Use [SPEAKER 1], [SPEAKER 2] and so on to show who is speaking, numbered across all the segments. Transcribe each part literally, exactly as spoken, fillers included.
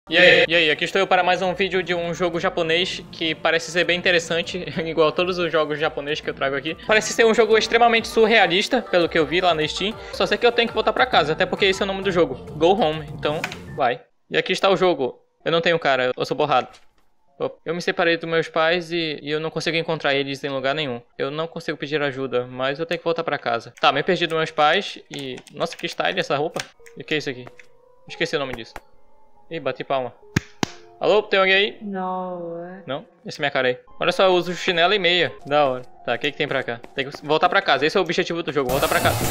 [SPEAKER 1] E aí? E aí, aqui estou eu para mais um vídeo de um jogo japonês que parece ser bem interessante, igual a todos os jogos japoneses que eu trago aqui. Parece ser um jogo extremamente surrealista, pelo que eu vi lá no Steam. Só sei que eu tenho que voltar para casa, até porque esse é o nome do jogo, Go Home, então vai. E aqui está o jogo. Eu não tenho cara, eu sou borrado. Eu me separei dos meus pais e, e eu não consigo encontrar eles em lugar nenhum. Eu não consigo pedir ajuda, mas eu tenho que voltar pra casa. Tá, me perdi dos meus pais e... Nossa, que style essa roupa. E o que é isso aqui? Esqueci o nome disso. Ih, bati palma. Alô, tem alguém aí?
[SPEAKER 2] Não.
[SPEAKER 1] Não? Esse é minha cara aí. Olha só, eu uso chinelo e meia. Da hora. Tá, o que, que tem pra cá? Tem que voltar pra casa. Esse é o objetivo do jogo, voltar pra casa.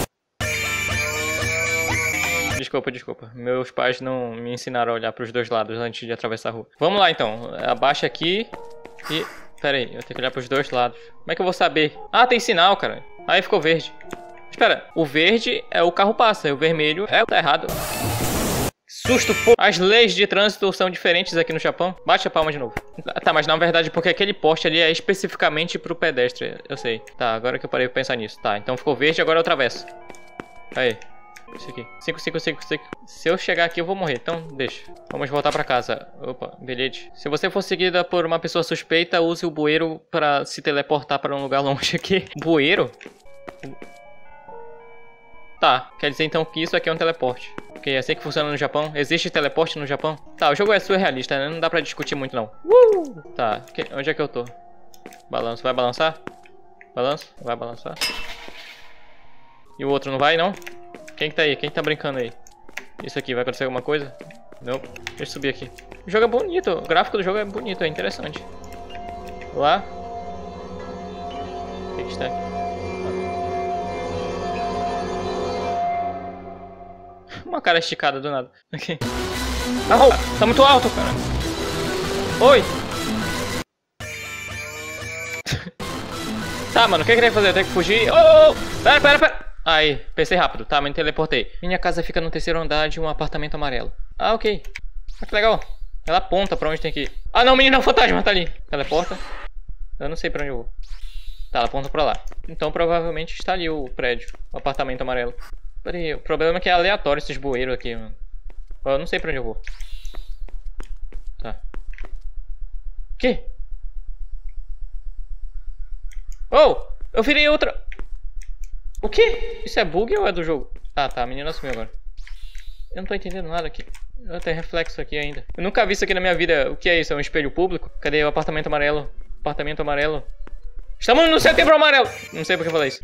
[SPEAKER 1] Desculpa, desculpa. Meus pais não me ensinaram a olhar pros dois lados antes de atravessar a rua. Vamos lá, então. Abaixa aqui e... Pera aí, eu tenho que olhar pros dois lados. Como é que eu vou saber? Ah, tem sinal, cara. Aí ficou verde. Espera, o verde é o carro passa, e o vermelho é o tá errado. Susto, pô. As leis de trânsito são diferentes aqui no Japão. Bate a palma de novo. Tá, mas na verdade porque aquele poste ali é especificamente pro pedestre. Eu sei. Tá, agora que eu parei pra pensar nisso. Tá, então ficou verde, agora eu atravesso. Aí. Isso aqui. cinco, cinco, cinco, cinco. Se eu chegar aqui eu vou morrer, então deixa. Vamos voltar pra casa. Opa, bilhete. Se você for seguida por uma pessoa suspeita, use o bueiro pra se teleportar pra um lugar longe aqui. Bueiro? Tá, quer dizer então que isso aqui é um teleporte. Porque é assim que funciona no Japão. Existe teleporte no Japão? Tá, o jogo é surrealista, né? Não dá pra discutir muito não. Uh! Tá, que... onde é que eu tô? Balanço, vai balançar? Balanço, vai balançar. E o outro não vai, não? Quem que tá aí? Quem que tá brincando aí? Isso aqui, vai acontecer alguma coisa? Não. Deixa eu subir aqui. O jogo é bonito, o gráfico do jogo é bonito, é interessante. Lá. O que que está aqui? Uma cara esticada do nada. Aqui. Ah, tá muito alto, cara. Oi. Tá, mano, o que eu queria fazer? Eu tenho que fugir. Oh, oh, pera, pera, pera. Aí, pensei rápido. Tá, me teleportei. Minha casa fica no terceiro andar de um apartamento amarelo. Ah, ok. Ah, que legal. Ela aponta pra onde tem que ir. Ah, não, menino, é um fantasma, tá ali. Teleporta. Eu não sei pra onde eu vou. Tá, ela aponta pra lá. Então provavelmente está ali o prédio. O apartamento amarelo. Peraí, o problema é que é aleatório esses bueiros aqui, mano. Eu não sei pra onde eu vou. Tá. O quê? Oh! Eu virei outra... O quê? Isso é bug ou é do jogo? Ah, tá. A menina sumiu agora. Eu não tô entendendo nada aqui. Eu tenho reflexo aqui ainda. Eu nunca vi isso aqui na minha vida. O que é isso? É um espelho público? Cadê o apartamento amarelo? Apartamento amarelo. Estamos no setembro amarelo! Não sei porque eu falei isso.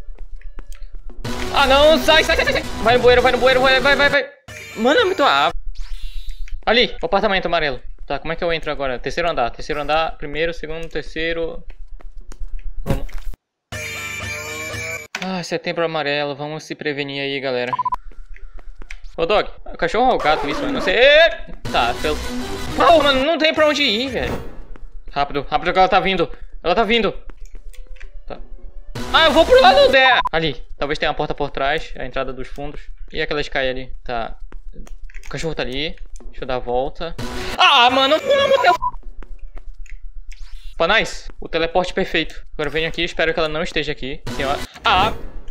[SPEAKER 1] Ah, não! Sai, sai, sai, sai! Vai no bueiro, vai no bueiro, vai, vai, vai, vai! Mano, é muito... Ah. Ali! O apartamento amarelo. Tá, como é que eu entro agora? Terceiro andar. Terceiro andar. Primeiro, segundo, terceiro... Vamos... Ah, setembro amarelo, vamos se prevenir aí, galera. Ô, Dog, o cachorro ou o gato isso, mano? Não sei. Tá, pelo... Oh, mano, não tem pra onde ir, velho. Rápido, rápido que ela tá vindo. Ela tá vindo. Tá. Ah, eu vou pro lado dela. Ali, talvez tenha uma porta por trás, a entrada dos fundos. E aquela Sky ali, tá. O cachorro tá ali. Deixa eu dar a volta. Ah, mano, pelo amor de Deus. Panais, o teleporte perfeito. Agora eu venho aqui, espero que ela não esteja aqui. Senhora. Ah!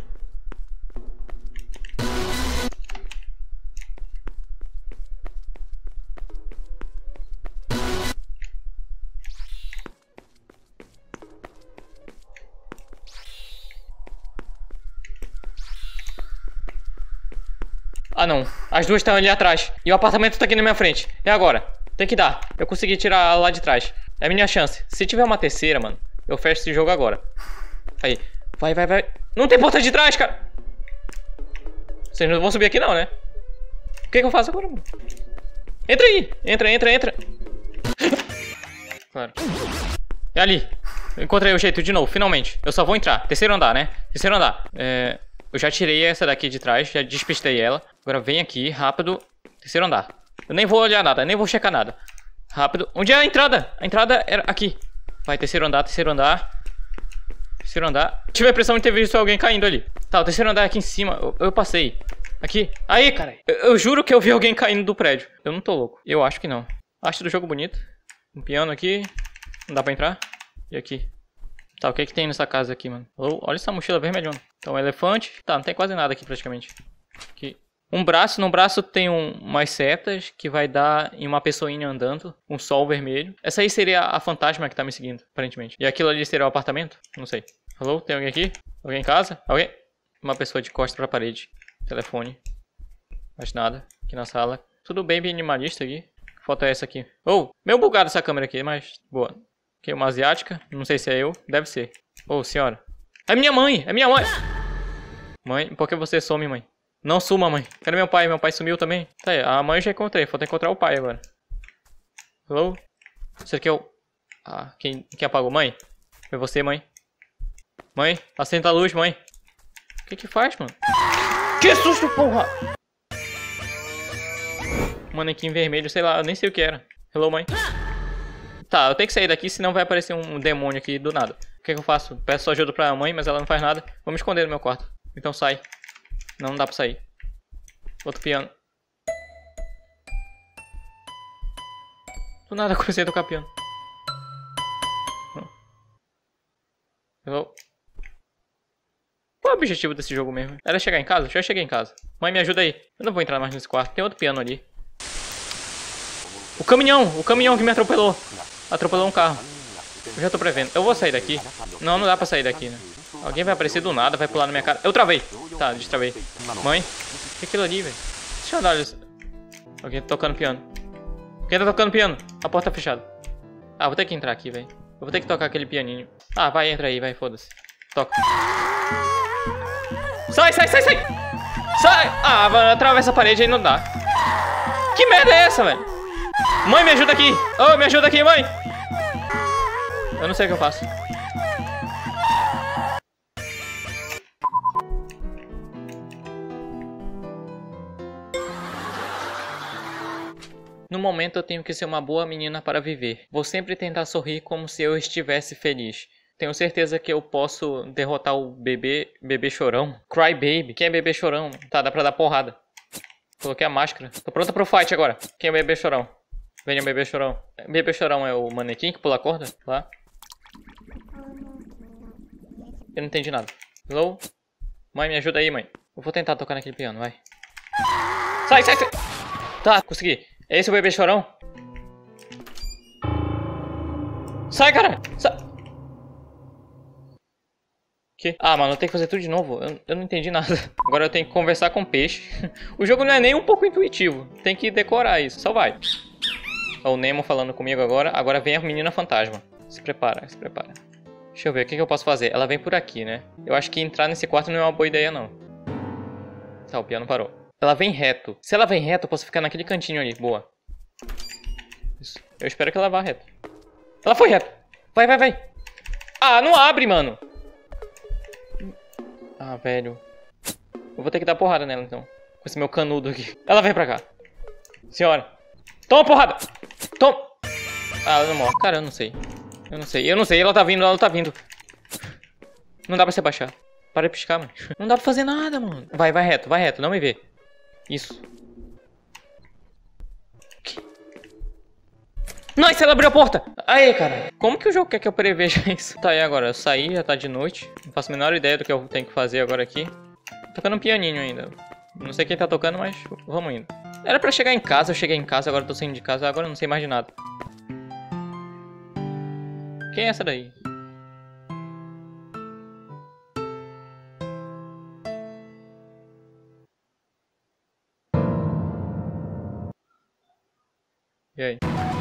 [SPEAKER 1] Ah não, as duas estão ali atrás. E o apartamento tá aqui na minha frente. E agora? Tem que dar. Eu consegui tirar ela lá de trás. É a minha chance. Se tiver uma terceira, mano, eu fecho esse jogo agora. Aí. Vai, vai, vai. Não tem porta de trás, cara. Vocês não vão subir aqui não, né? O que que eu faço agora, mano? Entra aí. Entra, entra, entra. Claro. É ali. Eu encontrei o jeito de novo, finalmente. Eu só vou entrar. Terceiro andar, né? Terceiro andar. É... Eu já tirei essa daqui de trás. Já despistei ela. Agora vem aqui, rápido. Terceiro andar. Eu nem vou olhar nada, nem vou checar nada. Rápido. Onde é a entrada? A entrada era aqui. Vai, terceiro andar, terceiro andar. Terceiro andar. Tive a impressão de ter visto alguém caindo ali. Tá, o terceiro andar é aqui em cima. Eu, eu passei. Aqui. Aí, cara. Eu, eu juro que eu vi alguém caindo do prédio. Eu não tô louco. Eu acho que não. Acho do jogo bonito. Um piano aqui. Não dá pra entrar. E aqui. Tá, o que é que tem nessa casa aqui, mano? Oh, olha essa mochila vermelhona. Então, um elefante. Tá, não tem quase nada aqui praticamente. Aqui. Um braço, no braço tem um, umas setas que vai dar em uma pessoinha andando, um sol vermelho. Essa aí seria a fantasma que tá me seguindo, aparentemente. E aquilo ali seria o apartamento? Não sei. Alô, tem alguém aqui? Alguém em casa? Alguém? Uma pessoa de costas pra parede. Telefone. Mais nada. Aqui na sala. Tudo bem minimalista aqui. Que foto é essa aqui? Oh, meio bugado essa câmera aqui, mas boa. Aqui uma asiática. Não sei se é eu. Deve ser. Ô, oh, senhora. É minha mãe! É minha mãe! Mãe, por que você some, mãe? Não suma, mãe. Cadê meu pai? Meu pai sumiu também. Tá aí, a mãe eu já encontrei. Falta encontrar o pai agora. Hello? Isso aqui é o... Ah, quem, quem apagou? Mãe? Foi você, mãe? Mãe? Acenda a luz, mãe. O que que faz, mano? Que susto, porra! Manequim vermelho, sei lá, eu nem sei o que era. Hello, mãe? Tá, eu tenho que sair daqui, senão vai aparecer um demônio aqui do nada. O que que eu faço? Peço ajuda pra mãe, mas ela não faz nada. Vou me esconder no meu quarto. Então sai. Não, não dá pra sair. Outro piano. Do nada comecei a tocar piano. Hello? Qual é o objetivo desse jogo mesmo? Era chegar em casa? Já cheguei em casa. Mãe, me ajuda aí. Eu não vou entrar mais nesse quarto. Tem outro piano ali. O caminhão! O caminhão que me atropelou. Atropelou um carro. Eu já tô prevendo. Eu vou sair daqui. Não, não dá pra sair daqui, né? Alguém vai aparecer do nada, vai pular na minha cara. Eu travei. Tá, destravei. Mãe? O que é aquilo ali, velho? Deixa eu andar. Alguém tá tocando piano. Quem tá tocando piano? A porta tá fechada. Ah, vou ter que entrar aqui, velho. Eu vou ter que tocar aquele pianinho. Ah, vai, entra aí, vai, foda-se. Toca. Sai, sai, sai, sai! Sai! Ah, mano, atravessa a parede aí não dá. Que merda é essa, velho? Mãe, me ajuda aqui! Oh, me ajuda aqui, mãe! Eu não sei o que eu faço. No momento eu tenho que ser uma boa menina para viver. Vou sempre tentar sorrir como se eu estivesse feliz. Tenho certeza que eu posso derrotar o bebê... Bebê chorão? Cry Baby. Quem é bebê chorão? Tá, dá pra dar porrada. Coloquei a máscara. Tô pronta pro fight agora. Quem é bebê chorão? Venha, bebê chorão. Bebê chorão é o manequim que pula a corda? Lá. Eu não entendi nada. Hello? Mãe, me ajuda aí, mãe. Eu vou tentar tocar naquele piano, vai. Sai, sai, sai! Tá, consegui. É esse o bebê chorão? Sai, cara! Sai! Que? Ah, mano, eu tenho que fazer tudo de novo. Eu, eu não entendi nada. Agora eu tenho que conversar com o peixe. O jogo não é nem um pouco intuitivo. Tem que decorar isso. Só vai. Ó, o Nemo falando comigo agora. Agora vem a menina fantasma. Se prepara, se prepara. Deixa eu ver, o que, que eu posso fazer? Ela vem por aqui, né? Eu acho que entrar nesse quarto não é uma boa ideia, não. Tá, o piano parou. Ela vem reto. Se ela vem reto, eu posso ficar naquele cantinho ali. Boa. Isso. Eu espero que ela vá reto. Ela foi reto. Vai, vai, vai. Ah, não abre, mano. Ah, velho. Eu vou ter que dar porrada nela, então. Com esse meu canudo aqui. Ela vem pra cá. Senhora. Toma porrada. Toma. Ah, ela não morre. Cara, eu não sei. Eu não sei. Eu não sei. Ela tá vindo, ela tá vindo. Não dá pra se abaixar. Para de piscar, mano. Não dá pra fazer nada, mano. Vai, vai reto, vai reto. Não me vê. Isso. Que? Nice, ela abriu a porta. Aí, cara. Como que o jogo quer que eu preveja isso? Tá aí agora. Eu saí, já tá de noite. Não faço a menor ideia do que eu tenho que fazer agora aqui. Tô tocando um pianinho ainda. Não sei quem tá tocando, mas vamos indo. Era pra chegar em casa, eu cheguei em casa, agora eu tô saindo de casa. Agora eu não sei mais de nada. Quem é essa daí? E aí?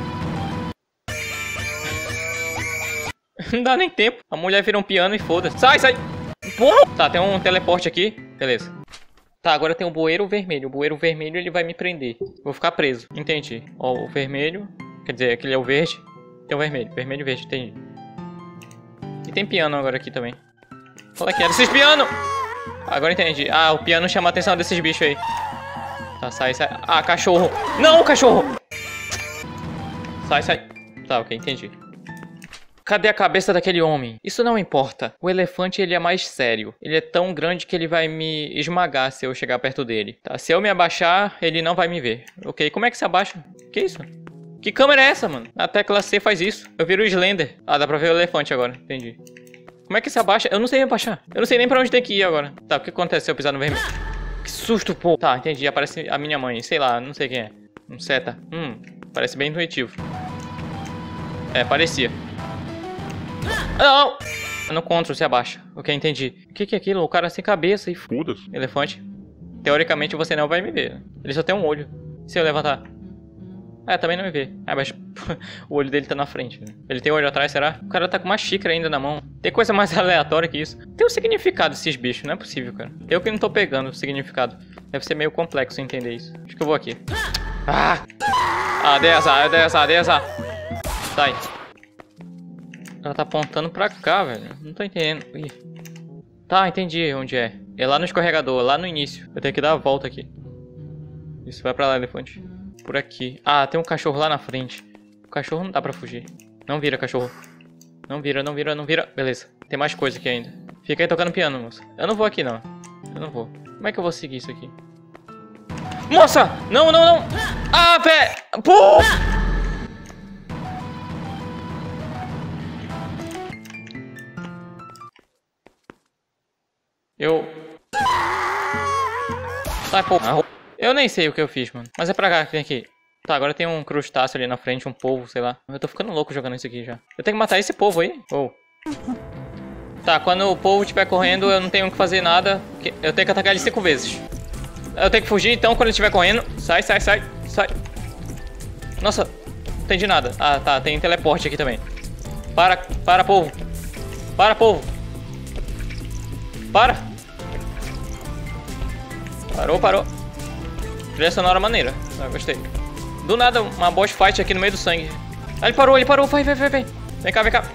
[SPEAKER 1] Não dá nem tempo. A mulher vira um piano e foda-se. Sai, sai! Porra! Tá, tem um teleporte aqui. Beleza. Tá, agora tem o bueiro vermelho. O bueiro vermelho, ele vai me prender. Vou ficar preso. Entendi. Ó, o vermelho. Quer dizer, aquele é o verde. Tem o vermelho. Vermelho e verde, entendi. E tem piano agora aqui também. Qual é que era? Esses pianos! Agora entendi. Ah, o piano chama a atenção desses bichos aí. Tá, sai, sai. Ah, cachorro! Não, cachorro! Sai, sai. Tá, ok, entendi. Cadê a cabeça daquele homem? Isso não importa. O elefante, ele é mais sério. Ele é tão grande que ele vai me esmagar se eu chegar perto dele. Tá, se eu me abaixar, ele não vai me ver. Ok, como é que se abaixa? Que isso? Que câmera é essa, mano? A tecla C faz isso. Eu viro o Slender. Ah, dá pra ver o elefante agora. Entendi. Como é que se abaixa? Eu não sei me abaixar. Eu não sei nem pra onde tem que ir agora. Tá, o que acontece se eu pisar no vermelho? Que susto, pô. Tá, entendi. Aparece a minha mãe. Sei lá, não sei quem é. Um seta. Hum, parece bem intuitivo. É, parecia. Não! No control se abaixa. Ok, entendi. O que, que é aquilo? O cara sem cabeça e...
[SPEAKER 2] Foda-se.
[SPEAKER 1] Elefante. Teoricamente você não vai me ver. Ele só tem um olho. Se eu levantar. É, também não me vê. Ah, mas o olho dele tá na frente. Né? Ele tem olho atrás, será? O cara tá com uma xícara ainda na mão. Tem coisa mais aleatória que isso. Tem um significado esses bichos, não é possível, cara. Eu que não tô pegando o significado. Deve ser meio complexo entender isso. Acho que eu vou aqui. Ah! Ah, dei azar, dei azar, dei azar. Sai. Ela tá apontando pra cá, velho. Não tô entendendo. Ih. Tá, entendi onde é. É lá no escorregador, lá no início. Eu tenho que dar a volta aqui. Isso, vai pra lá, elefante. Por aqui. Ah, tem um cachorro lá na frente. O cachorro não dá pra fugir. Não vira, cachorro. Não vira, não vira, não vira. Beleza. Tem mais coisa aqui ainda. Fica aí tocando piano, moça. Eu não vou aqui, não. Eu não vou. Como é que eu vou seguir isso aqui? Moça! Não, não, não! Ah, pé! Pô! Eu... Sai, pô. Eu nem sei o que eu fiz, mano. Mas é pra cá que tem aqui. Tá, agora tem um crustáceo ali na frente, um polvo, sei lá. Eu tô ficando louco jogando isso aqui já. Eu tenho que matar esse polvo aí. Oh. Tá, quando o polvo estiver correndo, eu não tenho que fazer nada. Eu tenho que atacar ele cinco vezes. Eu tenho que fugir, então, quando ele estiver correndo. Sai, sai, sai, sai. Nossa, não entendi nada. Ah, tá, tem teleporte aqui também. Para, para, polvo. Para, polvo. Para. Parou, parou. Trilha sonora maneira. Ah, gostei. Do nada, uma boss fight aqui no meio do sangue. Ah, ele parou, ele parou. Vai, vai, vai, vai. Vem cá, vem cá.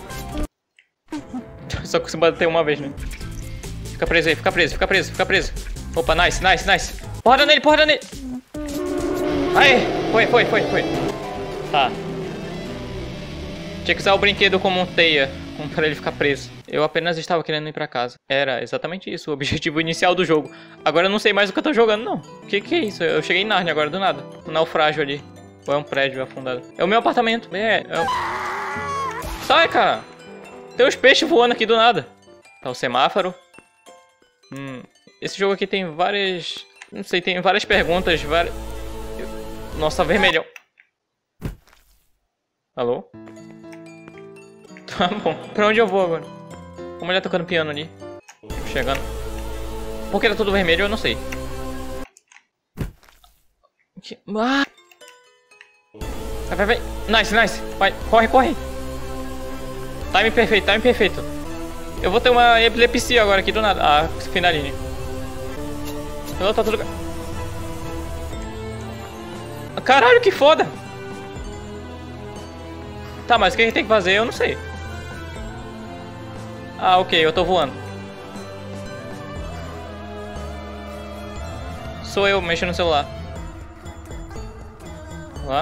[SPEAKER 1] Só consigo bater uma vez, né? Fica preso aí, fica preso, fica preso, fica preso. Opa, nice, nice, nice. Porrada nele, porrada nele. Aê, foi, foi, foi, foi. Tá. Tinha que usar o brinquedo como um teia, como pra ele ficar preso. Eu apenas estava querendo ir pra casa. Era exatamente isso, o objetivo inicial do jogo. Agora eu não sei mais o que eu tô jogando, não. O que que é isso? Eu cheguei em Narnia agora, do nada. Um naufrágio ali. Ou é um prédio afundado? É o meu apartamento. É, é o... Sai, cara. Tem uns peixes voando aqui do nada. Tá o semáforo. Hum, esse jogo aqui tem várias... Não sei, tem várias perguntas, várias... Nossa, vermelhão. Alô? Tá bom. Pra onde eu vou agora? Uma mulher tocando piano ali. Chegando. Por que era tudo vermelho? Eu não sei. Ah! Vai, vai, vai. Nice, nice. Vai, corre, corre. Time perfeito, time perfeito. Eu vou ter uma epilepsia agora aqui do nada. Ah, finaline. Não, tá tudo... Caralho, que foda. Tá, mas o que a gente tem que fazer eu não sei. Ah, ok, eu tô voando. Sou eu mexendo no celular. Lá.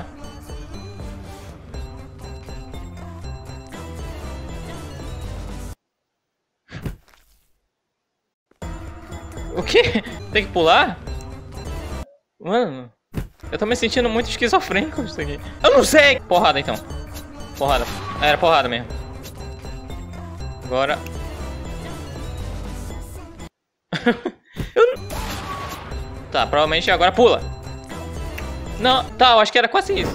[SPEAKER 1] O quê? Tem que pular? Mano, eu tô me sentindo muito esquizofrênico isso aqui. Eu não sei! Porrada então. Porrada. Era porrada mesmo. Agora. Eu não... Tá, provavelmente agora pula. Não, tá, eu acho que era quase isso.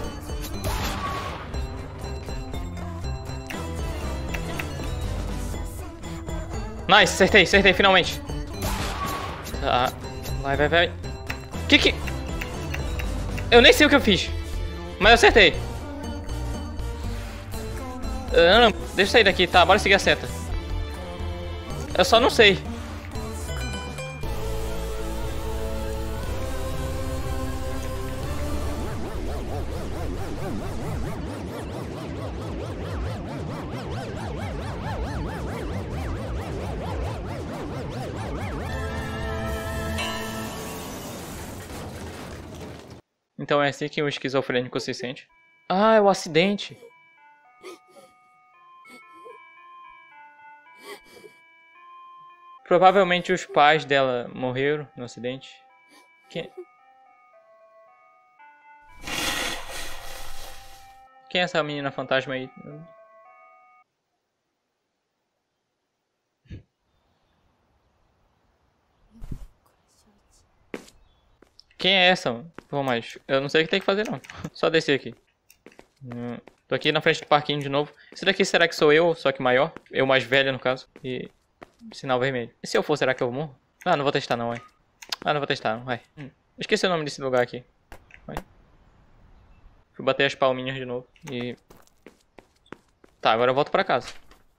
[SPEAKER 1] Nice, acertei, acertei finalmente. Tá, vai, vai, vai. Que que... Eu nem sei o que eu fiz. Mas eu acertei. Não, não, deixa eu sair daqui, tá, bora seguir a seta. Eu só não sei. Então é assim que o esquizofrênico se sente. Ah, é o acidente. Provavelmente os pais dela morreram no acidente. Quem... Quem é essa menina fantasma aí? Quem é essa, mano? Pô, mas eu não sei o que tem que fazer, não. Só descer aqui. Hum, tô aqui na frente do parquinho de novo. Esse daqui será que sou eu, só que maior? Eu mais velho, no caso. E sinal vermelho. E se eu for, será que eu morro? Ah, não vou testar não, vai. Ah, não vou testar, não, vai. Hum. Esqueci o nome desse lugar aqui. Vai. Fui bater as palminhas de novo. E... Tá, agora eu volto pra casa.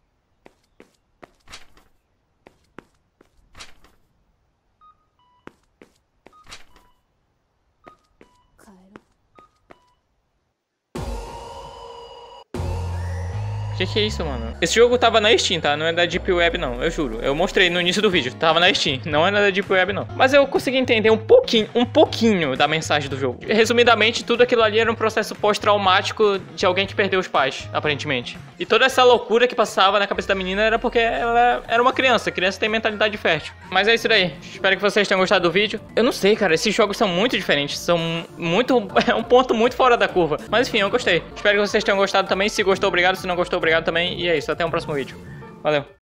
[SPEAKER 1] O que, que é isso, mano? Esse jogo tava na Steam, tá? Não é da Deep Web, não. Eu juro. Eu mostrei no início do vídeo. Tava na Steam. Não é da Deep Web, não. Mas eu consegui entender um pouquinho, um pouquinho da mensagem do jogo. Resumidamente, tudo aquilo ali era um processo pós-traumático de alguém que perdeu os pais, aparentemente. E toda essa loucura que passava na cabeça da menina era porque ela era uma criança. Criança tem mentalidade fértil. Mas é isso daí. Espero que vocês tenham gostado do vídeo. Eu não sei, cara. Esses jogos são muito diferentes. São muito... É um ponto muito fora da curva. Mas enfim, eu gostei. Espero que vocês tenham gostado também. Se gostou, obrigado. Se não gostou, obrigado também. E é isso. Até o próximo vídeo. Valeu.